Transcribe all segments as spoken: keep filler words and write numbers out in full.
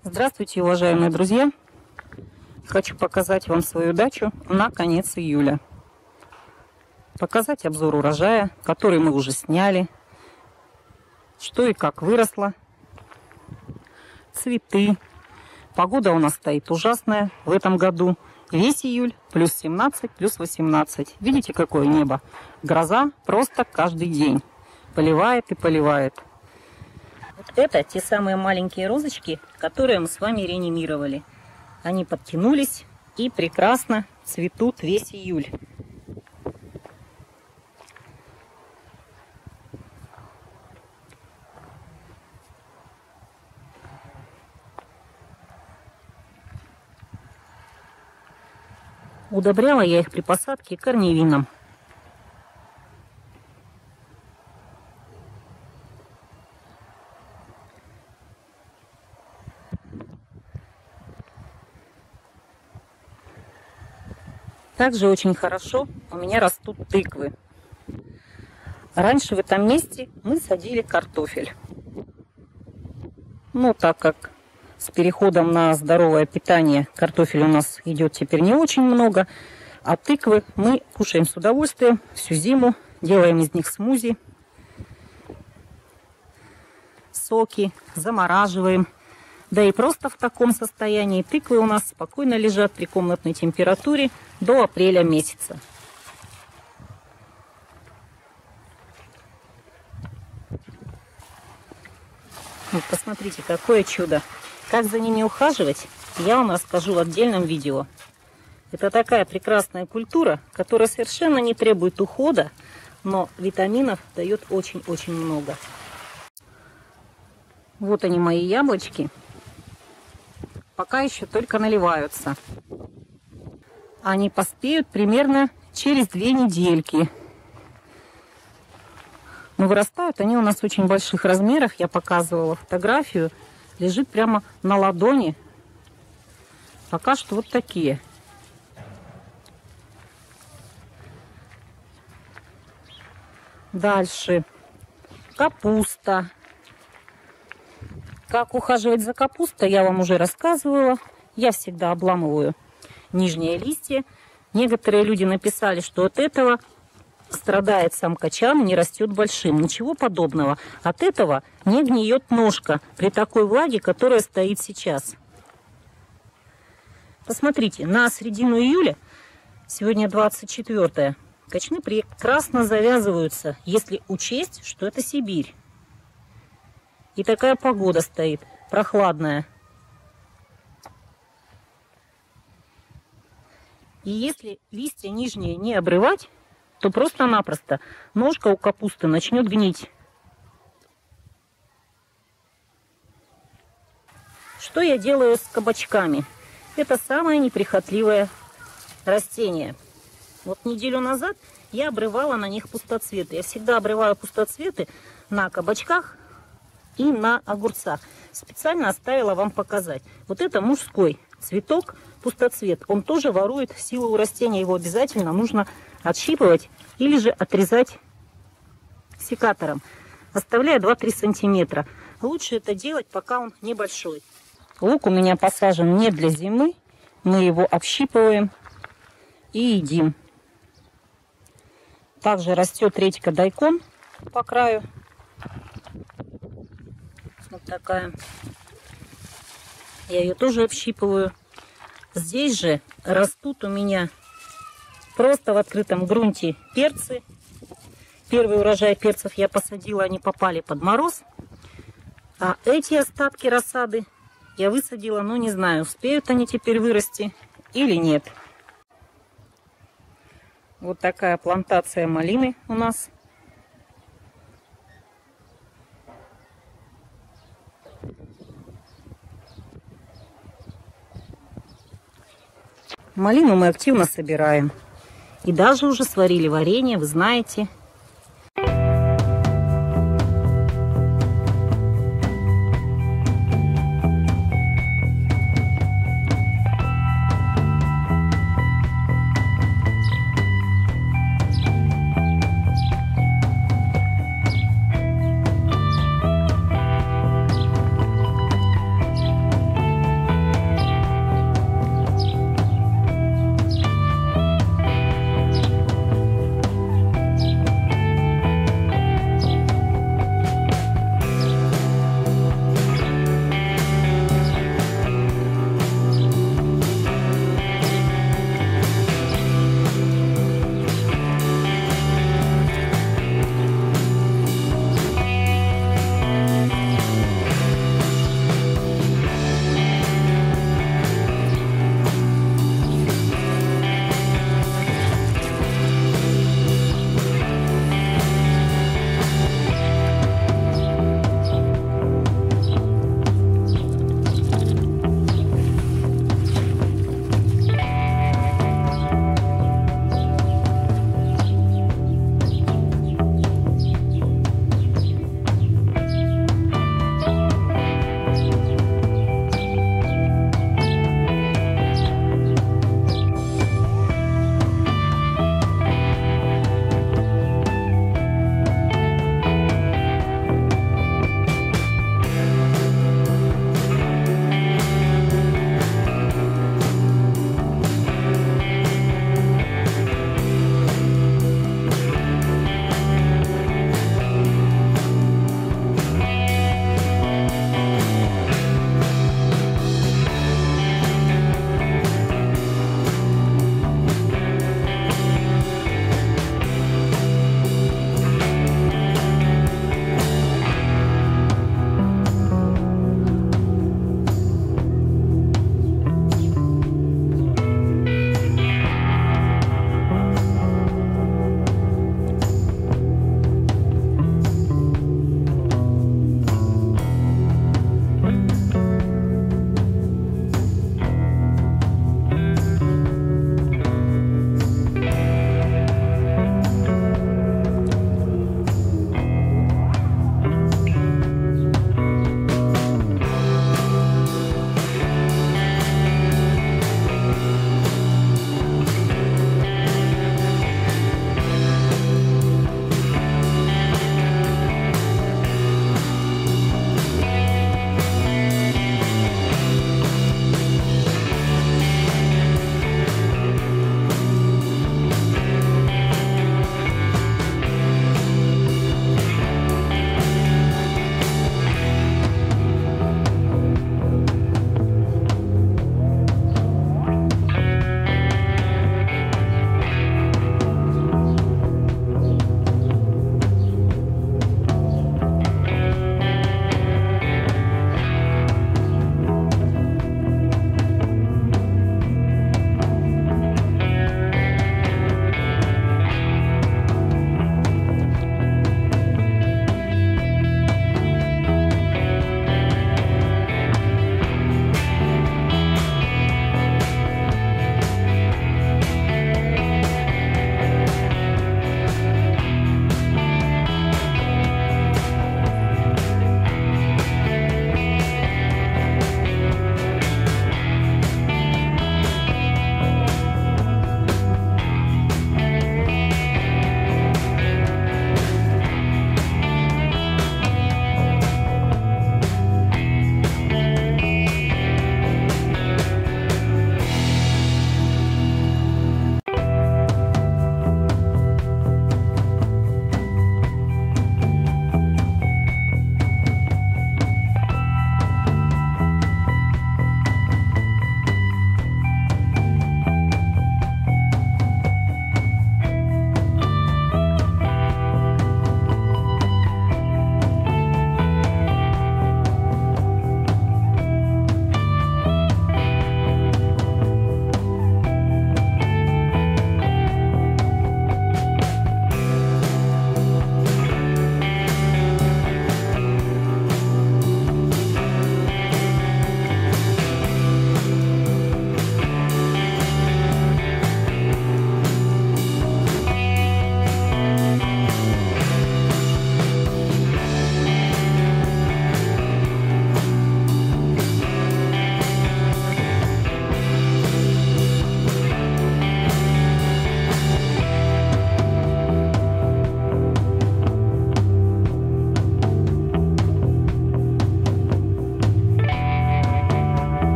Здравствуйте, уважаемые друзья! Хочу показать вам свою дачу на конец июля. Показать обзор урожая, который мы уже сняли, что и как выросло, цветы. Погода у нас стоит ужасная в этом году. Весь июль плюс семнадцать, плюс восемнадцать. Видите, какое небо? Гроза просто каждый день. Поливает и поливает. Вот это те самые маленькие розочки, которые мы с вами реанимировали. Они подтянулись и прекрасно цветут весь июль. Удобряла я их при посадке корневином. Также очень хорошо у меня растут тыквы. Раньше в этом месте мы садили картофель. Но так как с переходом на здоровое питание картофеля у нас идет теперь не очень много, а тыквы мы кушаем с удовольствием всю зиму, делаем из них смузи, соки, замораживаем. Да и просто в таком состоянии тыквы у нас спокойно лежат при комнатной температуре до апреля месяца. Вот посмотрите, какое чудо! Как за ними ухаживать, я вам расскажу в отдельном видео. Это такая прекрасная культура, которая совершенно не требует ухода, но витаминов дает очень-очень много. Вот они, мои яблочки. Пока еще только наливаются. Они поспеют примерно через две недельки. Но вырастают они у нас в очень больших размерах. Я показывала фотографию. Лежит прямо на ладони. Пока что вот такие. Дальше. Капуста. Как ухаживать за капустой, я вам уже рассказывала. Я всегда обламываю нижние листья. Некоторые люди написали, что от этого страдает сам качан, не растет большим. Ничего подобного. От этого не гниет ножка при такой влаге, которая стоит сейчас. Посмотрите, на середину июля, сегодня двадцать четвёртое, качаны прекрасно завязываются, если учесть, что это Сибирь. И такая погода стоит, прохладная. И если листья нижние не обрывать, то просто-напросто ножка у капусты начнет гнить. Что я делаю с кабачками? Это самое неприхотливое растение. Вот неделю назад я обрывала на них пустоцветы. Я всегда обрываю пустоцветы на кабачках и на огурцах. Специально оставила вам показать. Вот это мужской цветок, пустоцвет. Он тоже ворует силу у растения. Его обязательно нужно отщипывать или же отрезать секатором, оставляя два-три сантиметра. Лучше это делать, пока он небольшой. Лук у меня посажен не для зимы. Мы его общипываем и едим. Также растет редька дайкон по краю. Вот такая. Я ее тоже общипываю. Здесь же растут у меня просто в открытом грунте перцы. Первый урожай перцев я посадила, они попали под мороз. А эти остатки рассады я высадила, но не знаю, успеют они теперь вырасти или нет. Вот такая плантация малины у нас. Малину мы активно собираем. И даже уже сварили варенье, вы знаете.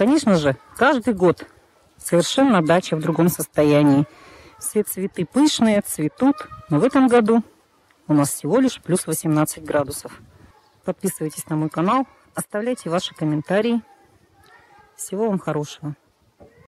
конечно же, каждый год совершенно дача в другом состоянии. Все цветы пышные, цветут, но в этом году у нас всего лишь плюс восемнадцать градусов. Подписывайтесь на мой канал, оставляйте ваши комментарии. Всего вам хорошего.